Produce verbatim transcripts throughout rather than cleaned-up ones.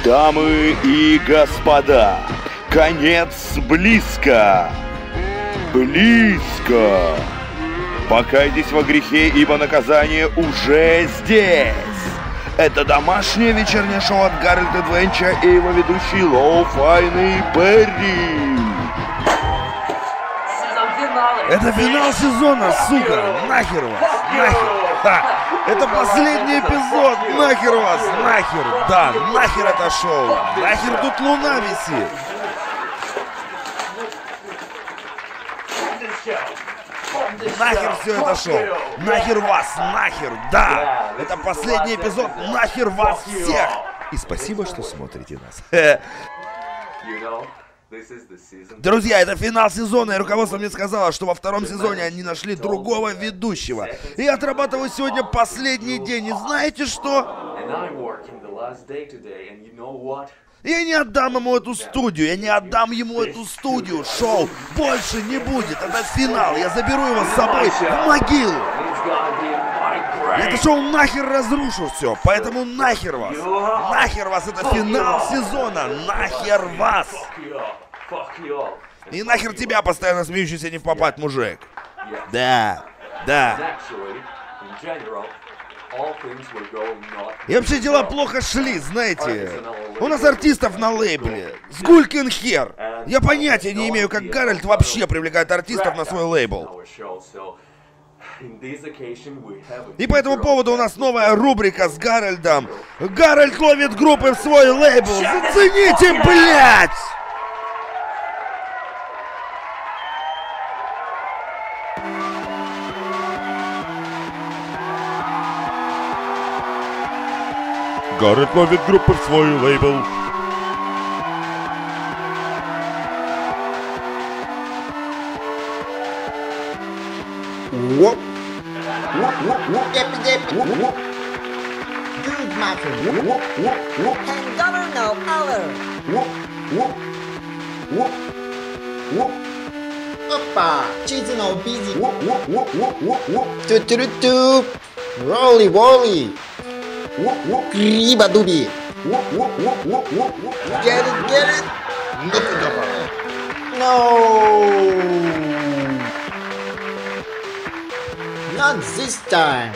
Дамы и господа, конец близко! Близко! Покайтесь во грехе, ибо наказание уже здесь! Это домашнее вечернее шоу от Гарольда Двенча и его ведущий Лоу-Файный Перри. Это финал сезона, сука! Нахер вас! Нахер! Ха! Это последний эпизод! Нахер вас! Нахер! Да, нахер это шоу! Нахер тут луна висит! Нахер все это шоу! Нахер вас! Нахер! Да! Это последний эпизод! Нахер вас всех! И спасибо, что смотрите нас. Друзья, это финал сезона, и руководство мне сказало, что во втором сезоне они нашли другого ведущего. И я отрабатываю сегодня последний день, и знаете что? Я не отдам ему эту студию, я не отдам ему эту студию. Шоу больше не будет, это финал, я заберу его с собой в могилу. Это шоу нахер разрушу все, поэтому нахер вас. Нахер вас, это финал сезона, нахер вас. И нахер тебя, постоянно смеющийся не в попад мужик. Да, да. И вообще дела плохо шли, знаете. У нас артистов на лейбле. Сгулькин хер. Я понятия не имею, как Гарольд вообще привлекает артистов на свой лейбл. И по этому поводу у нас новая рубрика с Гарольдом. Гарольд ловит группы в свой лейбл. Зацените, блядь! Гарольд ловит группы в свой лейбл. Whoop. Whoop, whoop, whoop, epi, epi. Whoop, whoop. Good matter. Whoop, whoop, whoop, whoop. And govern no power. Whoop, whoop, whoop, whoop. Опа, cheating no busy. Whoop, whoop, whoop, whoop, whoop, whoop. Ту ту ту ту. Rolly, Wally. Whoop, whoop, Riba Dubi. Whoop, whoop, whoop, whoop, whoop, whoop. Get it, get it. No. Not this time.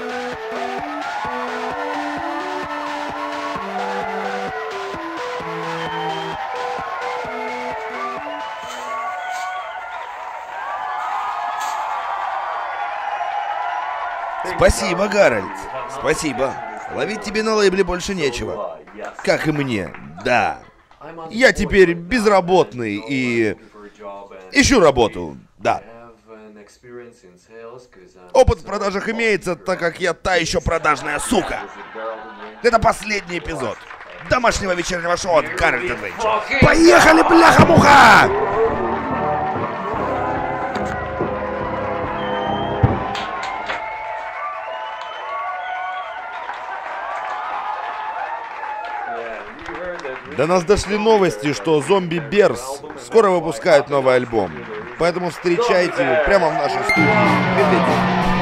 Спасибо, Гарольд. Спасибо. Ловить тебе на лейбле больше нечего. Как и мне, да. Я теперь безработный и ищу работу, да. Опыт в продажах имеется, так как я та еще продажная сука. Это последний эпизод домашнего вечернего шоу от Гарольда Двенча. Поехали, бляха-муха! До нас дошли новости, что Зомби Берс скоро выпускают новый альбом. Поэтому встречайте прямо в нашей студии. Медведев.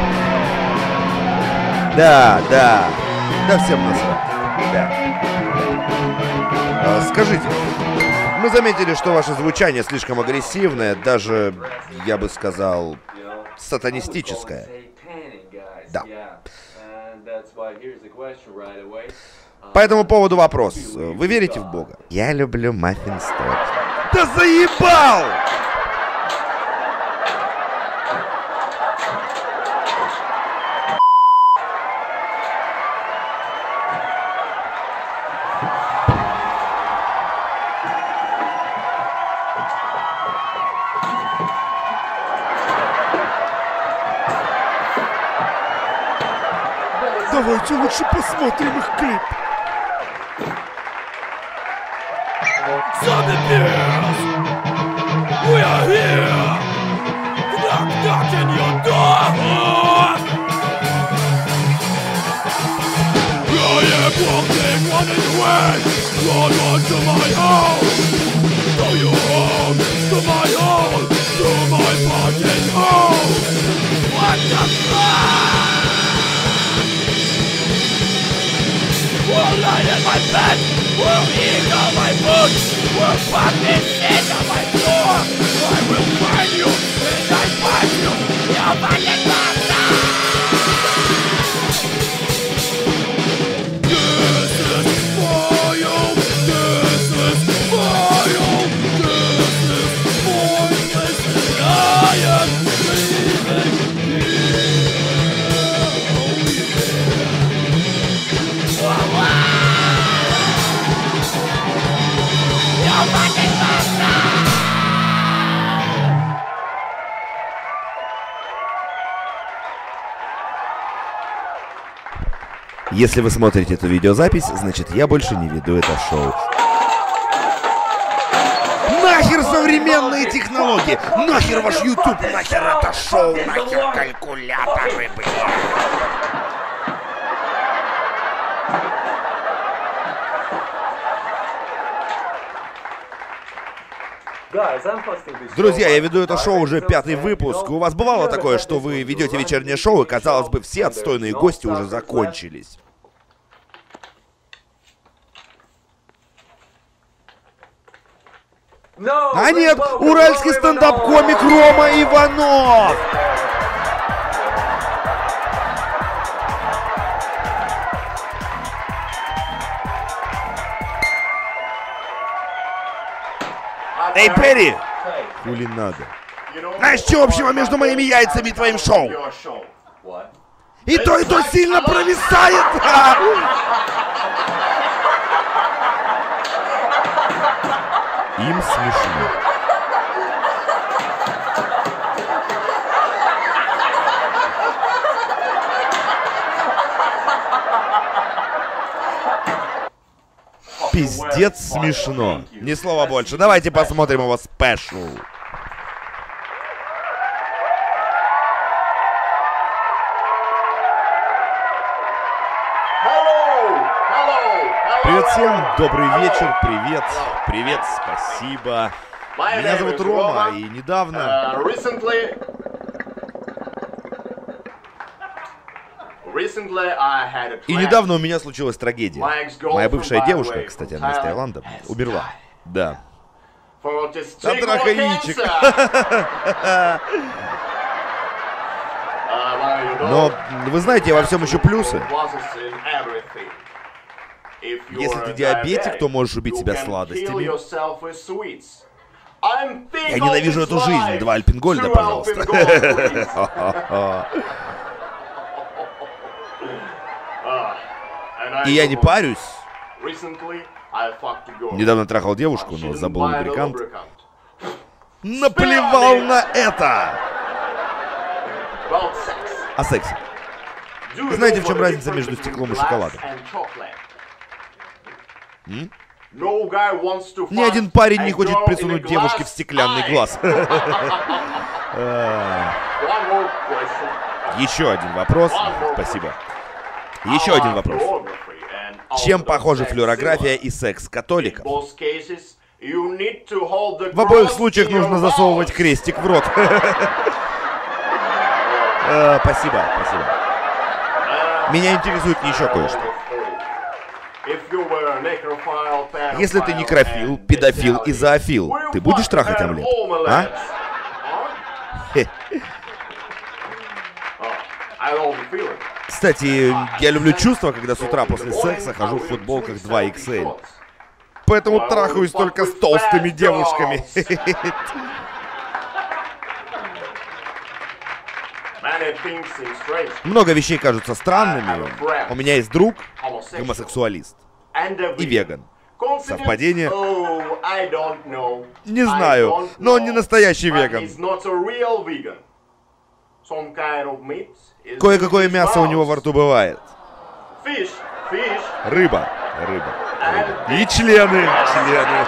Да, да. Да всем насрать. Да. А, скажите, мы заметили, что ваше звучание слишком агрессивное, даже, я бы сказал, сатанистическое. Да. По этому поводу вопрос. Вы верите в Бога? Я люблю маффин-строт. Да заебал! Давайте лучше посмотрим их клип. Zombie Bears! We are here! Knock, knock in your door! I am walking running away! Run on to my house! To your home! To my home! To my fucking home! What the fuck? We'll lie in my bed! Если вы смотрите эту видеозапись, значит я больше не веду это шоу. Нахер современные технологии! Нахер ваш YouTube! Нахер это шоу! Нахер калькуляторы, блядь! Друзья, я веду это шоу уже пятый выпуск. У вас бывало такое, что вы ведете вечернее шоу, и, казалось бы, все отстойные гости уже закончились? А нет, уральский стендап-комик Рома Иванов! Эй, Перри! Хули надо? Знаешь, что общего между моими яйцами и твоим шоу? И то, и то сильно провисает! Им смешно. Пиздец смешно. Ни слова больше. Давайте посмотрим его спешл. Привет всем, добрый вечер, привет, привет, спасибо. Меня зовут Рома, и недавно... И недавно у меня случилась трагедия. Моя бывшая девушка, кстати, она из Таиланда, умерла. Да. От рака яичек. Но вы знаете, во всем еще плюсы. Если ты диабетик, то можешь убить себя сладостями. Я ненавижу эту жизнь. Два Альпенгольда, пожалуйста. И я не парюсь. Недавно трахал девушку, но забыл лубрикант. Наплевал на это! О сексе. Знаете, в чем разница между стеклом и шоколадом? М? Ни один парень не хочет присунуть девушке в стеклянный глаз. Еще один вопрос. Спасибо. Еще один вопрос. Чем похожи флюорография и секс католиков? В обоих случаях нужно засовывать крестик в рот. Спасибо, спасибо. Меня интересует еще кое-что. Если ты некрофил, педофил и зоофил, ты будешь трахать омлет? А? Кстати, я люблю чувство, когда с утра после секса хожу в футболках два икс эль. Поэтому трахаюсь только с толстыми девушками. Много вещей кажутся странными. У меня есть друг, гомосексуалист и веган. Совпадение? Не знаю, но он не настоящий веган. Кое-какое мясо у него во рту бывает. Рыба, рыба, рыба. И члены, члены.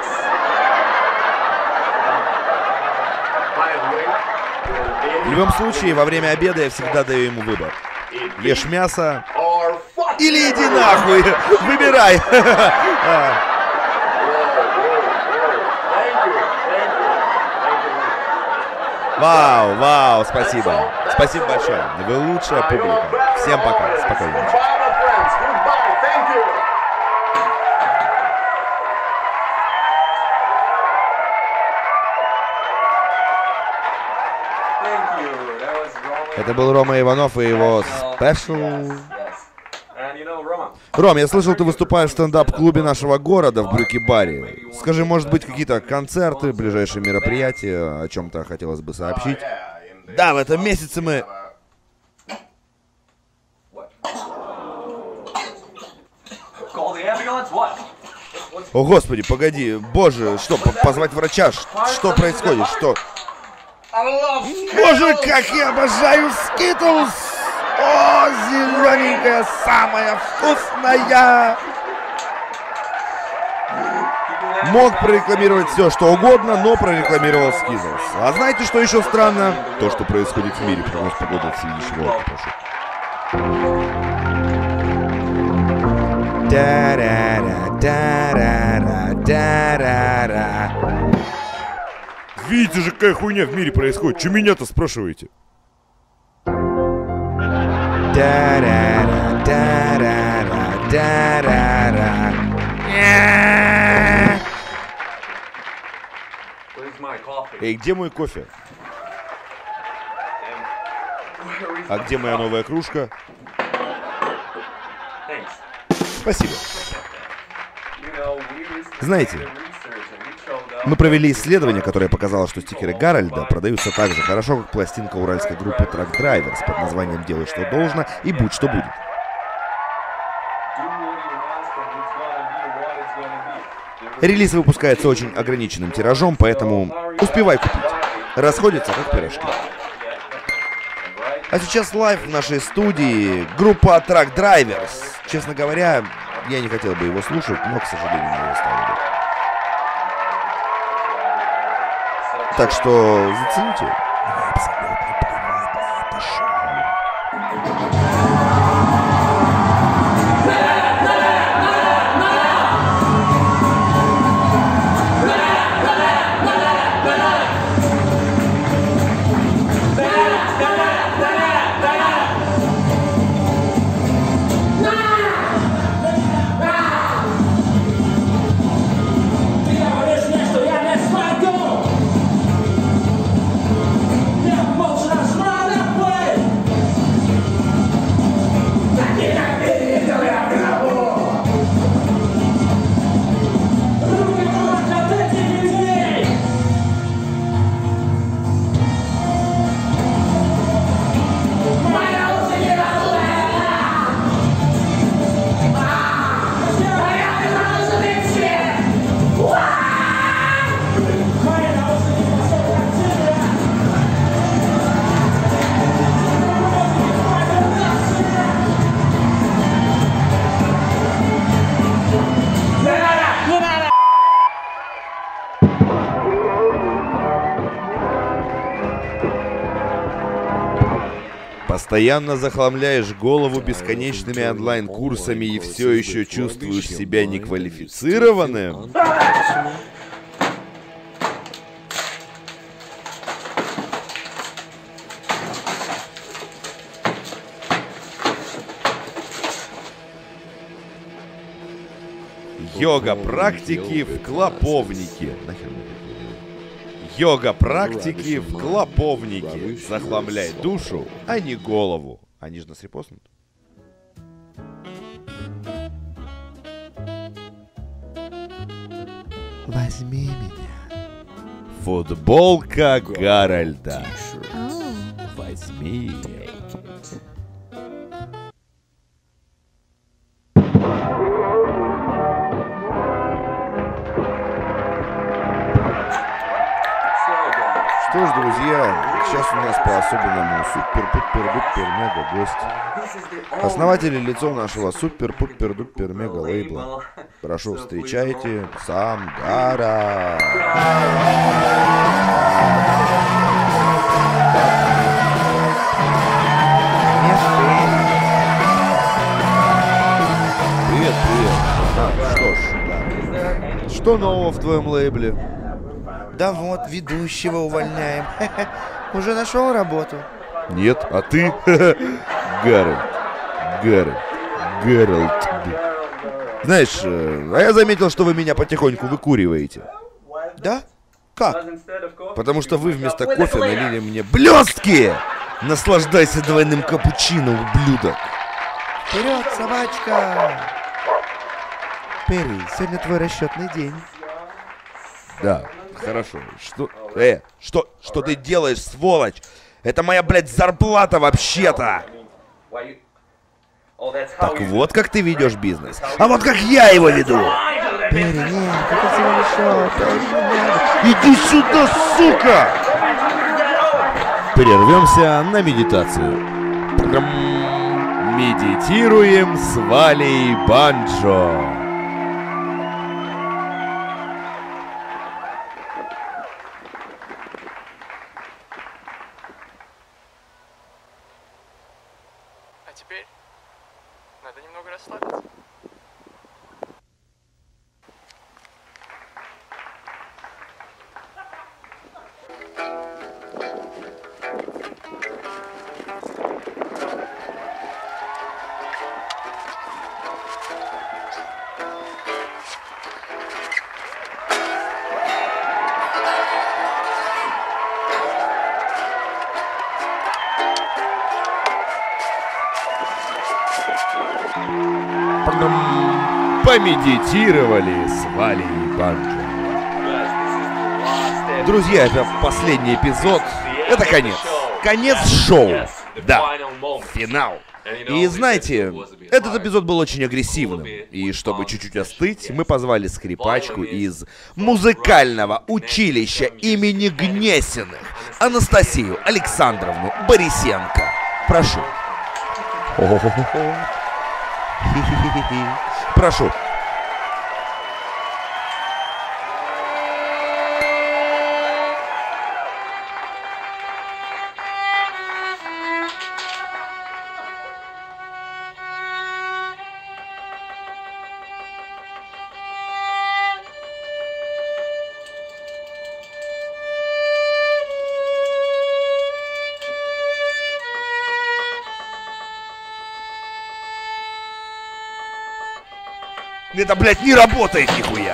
В любом случае, во время обеда я всегда даю ему выбор. Ешь мясо или иди нахуй. Выбирай. Вау, вау, спасибо. Спасибо большое. Вы лучшая публика. Всем пока. Спокойной ночи. Это был Рома Иванов и его спешл. Ром, я слышал, ты выступаешь в стендап-клубе нашего города в Брюки-баре. Скажи, может быть, какие-то концерты, ближайшие мероприятия, о чем-то хотелось бы сообщить? Да, в этом месяце мы... О, господи, погоди, боже, что, позвать врача? Что происходит, что? Боже, как я обожаю Скитлс! О, зелененькая, самая вкусная! Мог прорекламировать все, что угодно, но прорекламировал Скитлс. А знаете, что еще странно? То, что происходит в мире. Прогноз погоды от следующего рока, прошу. Видите же, какая хуйня в мире происходит. Че меня-то спрашиваете? Эй, где мой кофе? А где моя новая кружка? Спасибо. Знаете, мы провели исследование, которое показало, что стикеры Гарольда продаются так же хорошо, как пластинка уральской группы Truck Drivers под названием «Делай, что должно, и будь, что будет». Релиз выпускается очень ограниченным тиражом, поэтому успевай купить. Расходятся как пирожки. А сейчас лайв в нашей студии. Группа Truck Drivers. Честно говоря, я не хотел бы его слушать, но, к сожалению, не оставили. Так что зацените. Мне абсолютно плевать на это шоу. Постоянно захламляешь голову бесконечными онлайн-курсами и все еще чувствуешь себя неквалифицированным? Йога-практики в клоповнике. Нахер мне это? Йога-практики в клоповнике. Захламляй душу, а не голову. Они же нас репостнут. Возьми меня. Футболка Гарольда. Возьми. Что ж, друзья, сейчас у нас по-особенному супер-пупер-дупер-мега-гость. Основатель и лицо нашего супер-пупер-дупер-мега-лейбла. Прошу, встречайте, сам Гара. Привет, привет. А, что ж, да. Что нового в твоем лейбле? Да вот, ведущего увольняем. Уже нашел работу? Нет, а ты? Гарольд. Гарольд. Гарольд. Знаешь, а я заметил, что вы меня потихоньку выкуриваете. Да? Как? Потому что вы вместо кофе налили мне блестки! Наслаждайся двойным капучино, ублюдок. Вперед, собачка! Перри, сегодня твой расчетный день. Да, хорошо. Что? Э, что, что ты делаешь, сволочь? Это моя, блядь, зарплата вообще-то. Так вот как ты ведешь бизнес. А вот как я его веду. Перри, нет, это всего лишь шоу. Перри, не надо. Иди сюда, сука! Прервемся на медитацию. Медитируем с Валей Банджо. А теперь надо немного расслабиться. Помедитировали с Валей Банджо. Друзья, это последний эпизод. Это конец. Конец шоу. Да. Финал. И знаете, этот эпизод был очень агрессивным. И чтобы чуть-чуть остыть, мы позвали скрипачку из музыкального училища имени Гнесиных, Анастасию Александровну Борисенко. Прошу. Прошу. Это, блядь, не работает нихуя.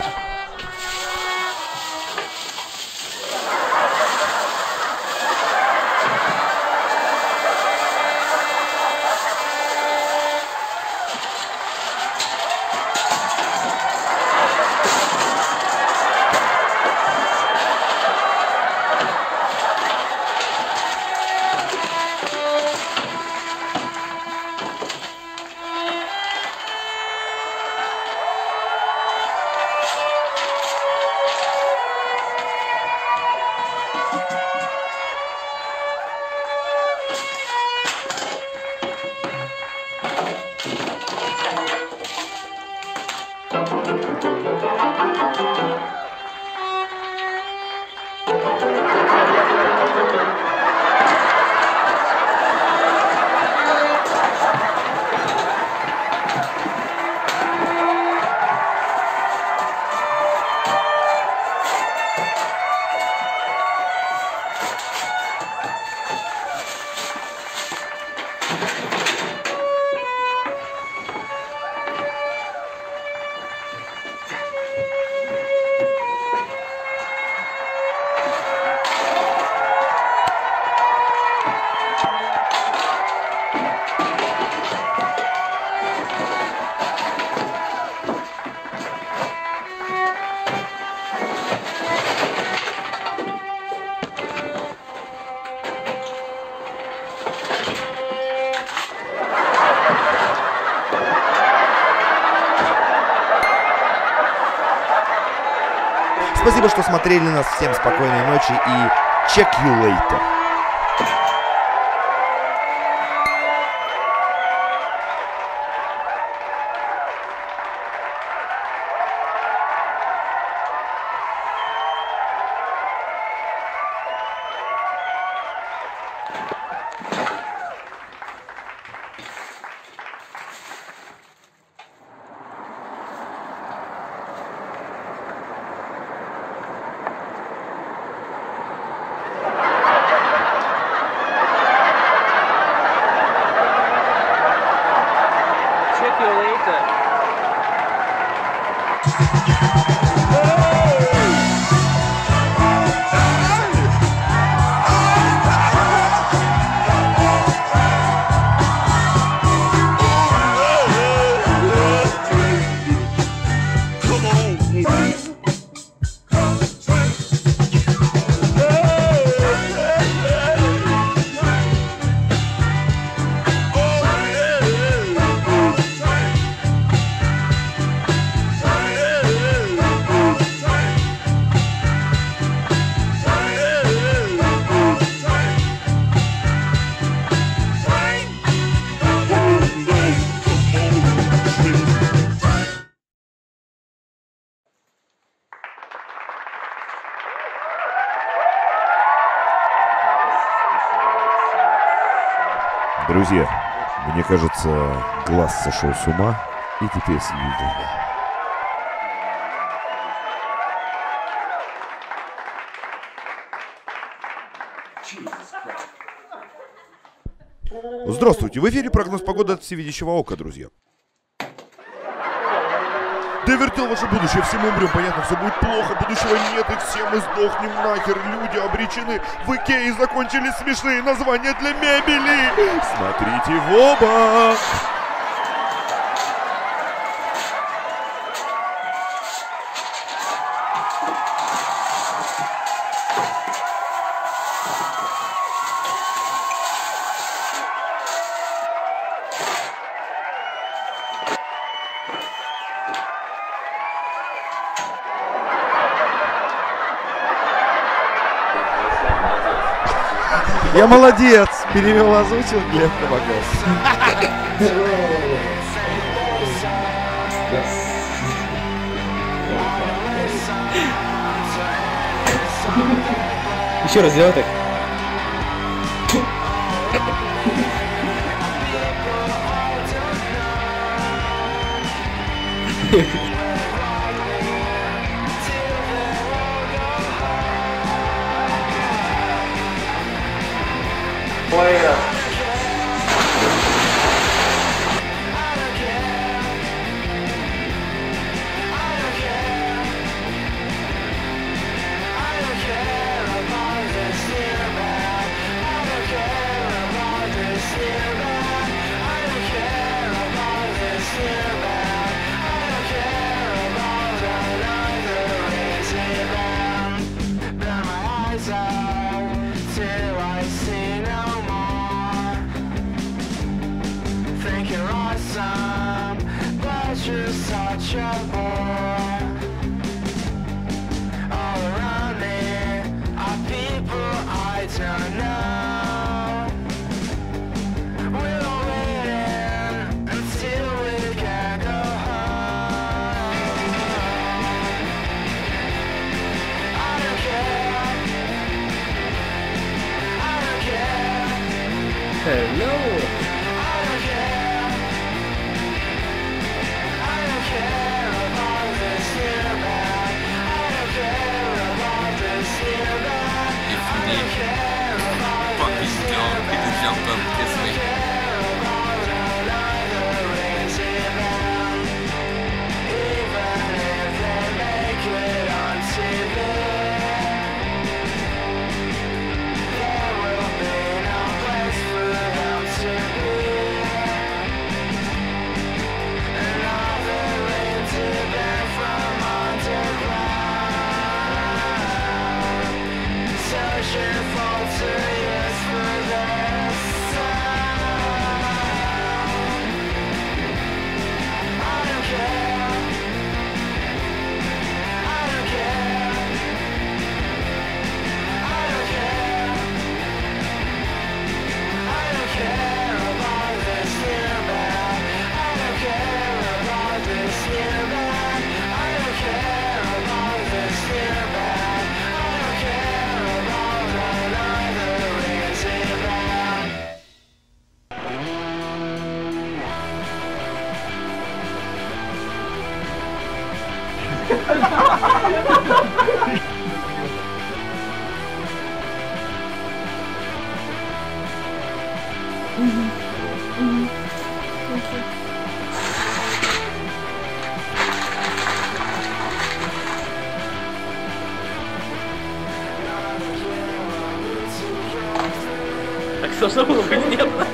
Спасибо, что смотрели нас. Всем спокойной ночи и check you later. Друзья, мне кажется, глаз сошел с ума и теперь следит. Здравствуйте, в эфире прогноз погоды от Всевидящего Ока, друзья. Да вертел ваше будущее, все мы умрем, понятно, все будет плохо, будущего нет, и все мы сдохнем нахер, люди обречены. В Икее закончились смешные названия для мебели. Смотрите в оба. Я молодец! Перевел, озвучил Глеб Кабаков. Еще раз сделай так. Так сложно было понятно.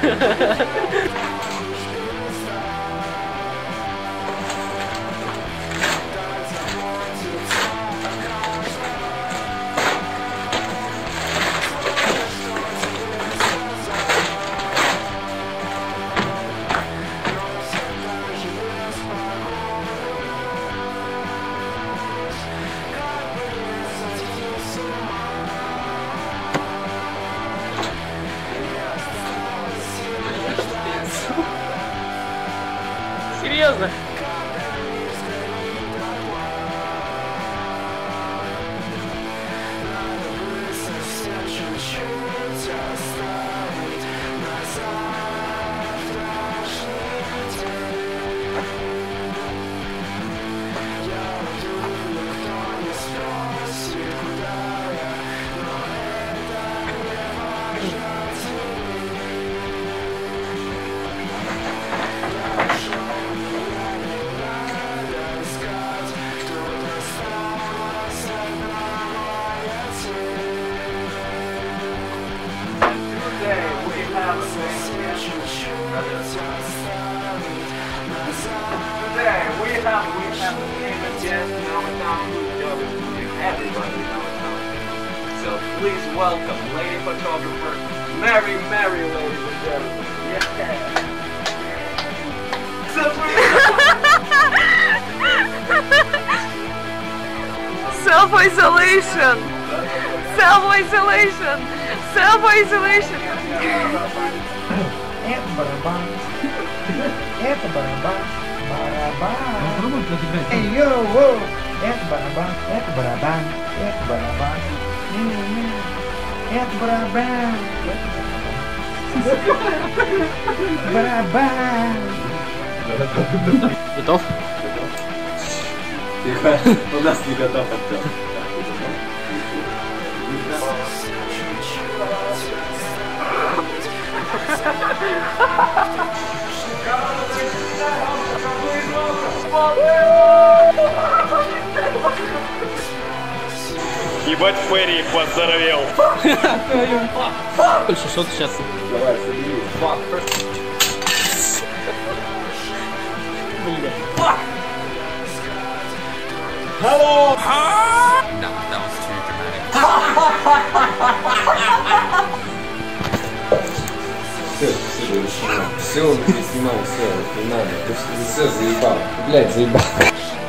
Серьезно? Чуть-чуть оставить назад. have we have a famous guest in our town whose job is moving everybody in our town. So please welcome lady photographer, Mary Mary, ladies and gentlemen. Yeah. Self-isolation! Self-isolation! Self-isolation! Это барабан. Это барабан. Барабан. Эй, йоу, воу. Это барабан. Это барабан. Это барабан. Это барабан. Барабан. Готов? Тихо, у нас не готов актер. Ебать, Ферри поздоровел. Больше шот сейчас. Давай, собери. Hello! No, that was too dramatic. Все, все, решено. Все, он не снимал, все, не надо. Ты все заебал. Блядь, заебал.